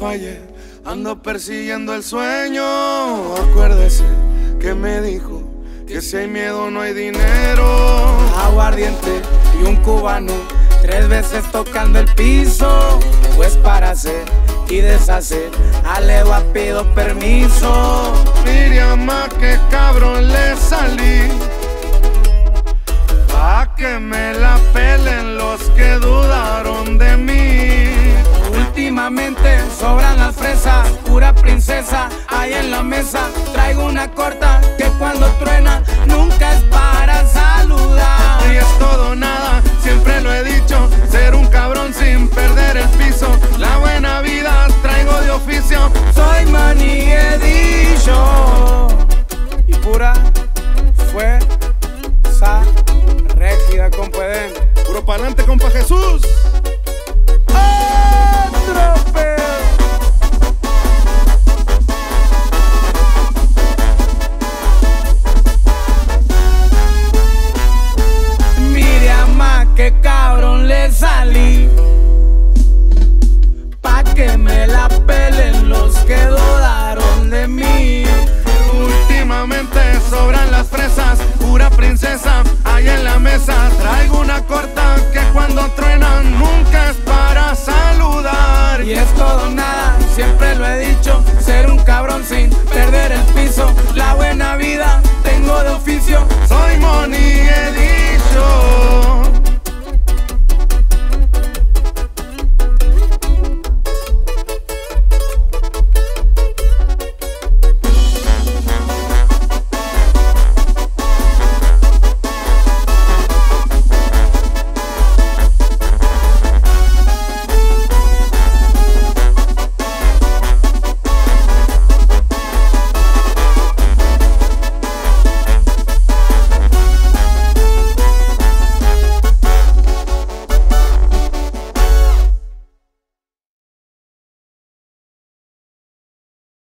ayer, ando persiguiendo el sueño. Acuérdese que me dijo que si hay miedo no hay dinero. Aguardiente y un cubano, 3 veces tocando el piso. Pues para hacer y deshacer, a legua pido permiso. Miriam, que cabrón le salí, pa' que me la pelen los que dudaron de mí. Últimamente sobran las fresas, pura princesa, ahí en la mesa. Traigo una corta que cuando truena nunca es para saludar. Y es todo nada, siempre lo he dicho, ser un cabrón sin perder el piso. La buena vida traigo de oficio. Soy maniguedillo y pura fuerza régida, compa. Puro pa'lante, compa Jesús. Otro